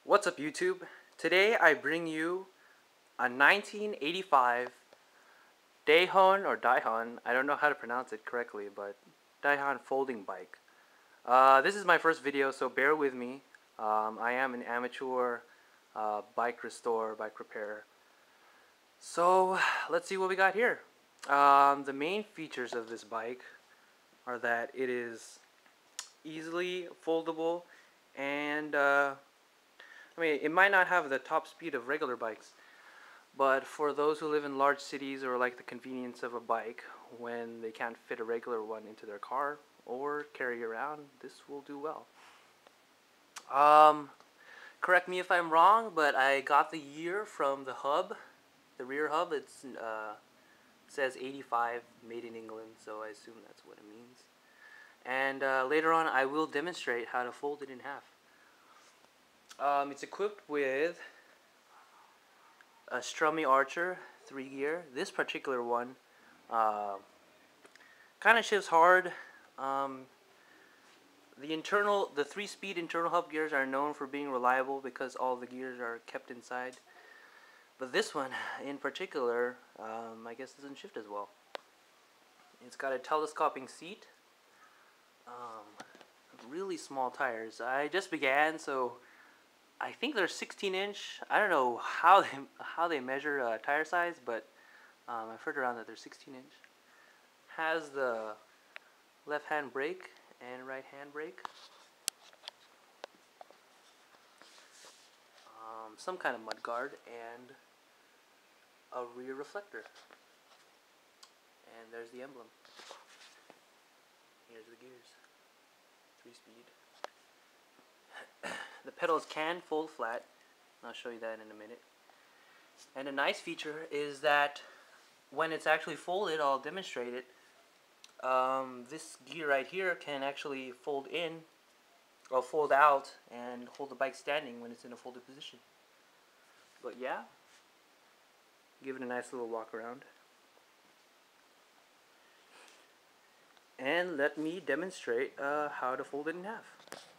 What's up, YouTube? Today I bring you a 1985 Daihon, I don't know how to pronounce it correctly, but Daihon folding bike. This is my first video, so bear with me. I am an amateur bike repair. So let's see what we got here. The main features of this bike are that it is easily foldable and I mean, it might not have the top speed of regular bikes, but for those who live in large cities or like the convenience of a bike when they can't fit a regular one into their car or carry around, this will do well. Correct me if I'm wrong, but I got the year from the hub, the rear hub. It says 85, made in England, so I assume that's what it means. And later on I will demonstrate how to fold it in half. It's equipped with a Strummy Archer 3-gear. This particular one kind of shifts hard. The 3-speed internal hub gears are known for being reliable because all the gears are kept inside. But this one in particular, I guess doesn't shift as well. It's got a telescoping seat. Really small tires. I just began, so I think they're 16-inch. I don't know how they measure tire size, but I've heard around that they're 16-inch. Has the left-hand brake and right-hand brake. Some kind of mud guard and a rear reflector. And there's the emblem. Here's the gears. 3-speed. The pedals can fold flat. I'll show you that in a minute. And a nice feature is that when it's actually folded, I'll demonstrate it. This gear right here can actually fold in or fold out and hold the bike standing when it's in a folded position. But yeah, give it a nice little walk around. And let me demonstrate how to fold it in half.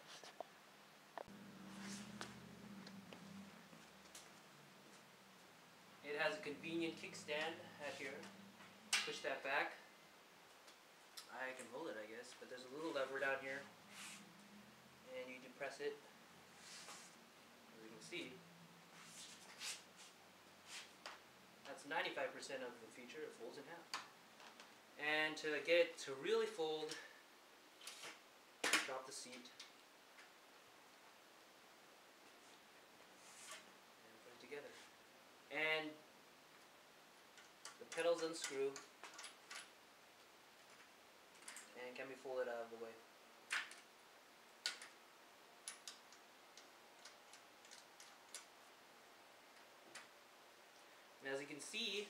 It has a convenient kickstand at here. Push that back. I can hold it, I guess, but there's a little lever down here, and you depress it. As you can see, that's 95% of the feature. It folds in half. And to get it to really fold, drop the seat and put it together. And the pedals unscrew and can be folded out of the way. And as you can see,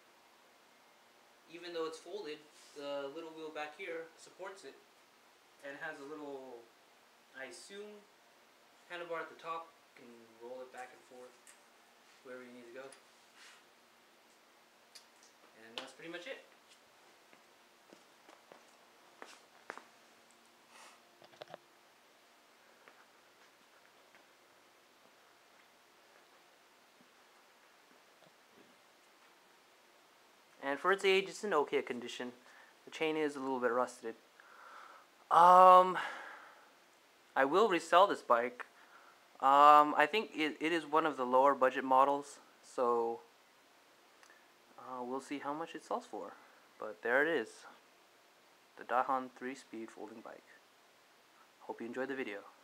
even though it's folded, the little wheel back here supports it and has a little, I assume, handlebar at the top. You can roll it back and forth wherever you need to go. And that's pretty much it. And for its age, it's in okay condition. The chain is a little bit rusted. I will resell this bike. I think it is one of the lower budget models, so we'll see how much it sells for. But there it is, the Daihon 3-speed folding bike. Hope you enjoyed the video.